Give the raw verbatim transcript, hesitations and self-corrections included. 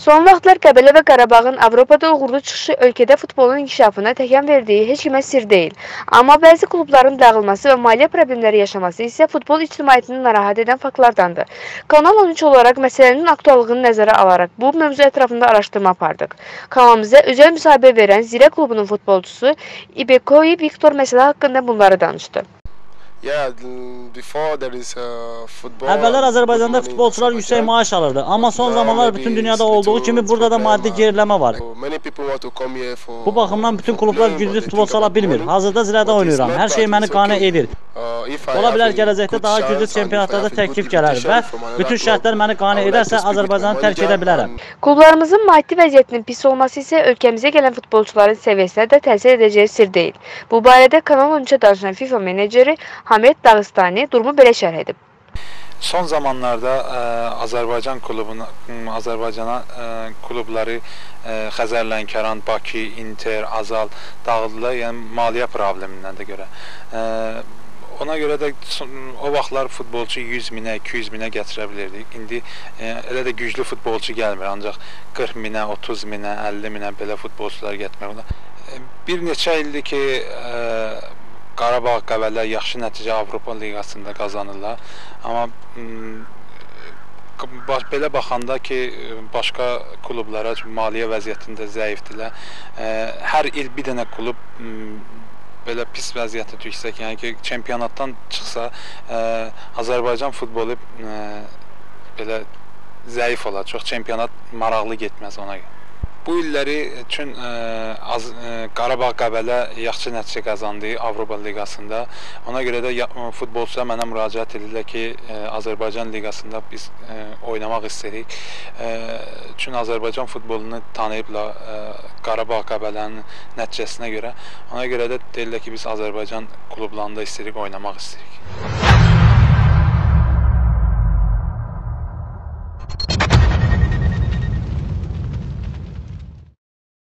Son vaxtlar Qəbələ və Qarabağın Avropada uğurlu çıxışı ölkədə futbolun inkişafına təkan verdiyi heç kimə sir deyil. Amma bəzi klubların dağılması və maliyyə problemləri yaşaması isə futbol ictimaiyyətini narahat edən faktlardandır. Kanal on üç olaraq məsələnin aktuallığını nəzərə alaraq bu mövzu ətrafında araşdırma apardıq. Kanalımıza özəl müsahibə verən Zirə klubunun futbolçusu İbekoyi Viktor məsələ haqqında bunları danışdı. Əvvəllər Azərbaycanda futbolçular yüksək maaş alırdı, amma son zamanlar bütün dünyada olduğu kimi burada da maddi geriləmə var. Bu baxımdan bütün klublar güclü futbolçu ala bilmir. Hazırda Zirədə oynayıram, hər şey məni qane edir. Ola bilər gələcəkdə daha güclü çempionatlarda təklif gələr və bütün şərtlər məni qane edərsə Azərbaycanı tərk edə bilərəm. Klublarımızın maddi vəziyyətinin pis olması isə ölkəmizə gələn futbolçuların səviyyəsinə də təsir edəcəyi sir deyil. Bu barədə Kanal on üçə danışan FIFA meneceri Hamed Dağıstani durumu belə şərh edib. Son zamanlarda ə, Azərbaycan klubuna, Azərbaycana ə, klubları ə, Xəzər Lənkəran, Bakı, Inter, Azal dağıldılar, yəni maliyyə problemindən də görə. Ə, ona görə də o vaxtlar futbolçu yüz minə, iki yüz minə gətirə bilirdik. İndi ə, elə də güclü futbolçu gəlmir, ancaq qırx minə, otuz minə, əlli minə belə futbolçular gətirmək olar. Bir neçə ildir ki, ə, Qarabağ, Qəbələ yaxşı nəticə Avropa Liqasında qazanırlar. Amma baş, belə baxanda ki, başqa klublara maliyyə vəziyyətində zəifdirlər. Hər il bir dənə klub belə pis vəziyyətə düşsək, yəni ki, çempionatdan çıxsa, Azərbaycan futbolu belə zəif olar. Çox çempionat maraqlı getməz ona görə. Bu illəri üçün ə, az, ə, Qarabağ Qəbələ yaxşı nəticə qazandı Avropa Liqasında. Ona görə də futbolçular mənə müraciət edirlər ki, ə, Azərbaycan Liqasında biz ə, oynamaq istəyirik. Ə, çünki Azərbaycan futbolunu tanıyıblar ə, Qarabağ Qəbələnin nəticəsinə görə. Ona görə də deyirlər ki, biz Azərbaycan klublarında istəyirik, oynamaq istəyirik.